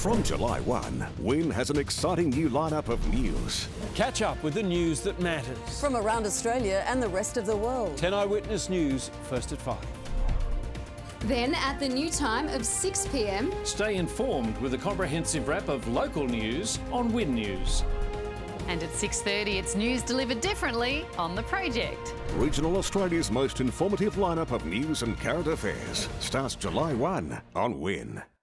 From July 1, Win has an exciting new lineup of news. Catch up with the news that matters. From around Australia and the rest of the world. 10 Eyewitness News, first at 5. Then at the new time of 6 p.m. Stay informed with a comprehensive wrap of local news on Win News. And at 6:30, it's news delivered differently on The Project. Regional Australia's most informative lineup of news and current affairs starts July 1 on Win.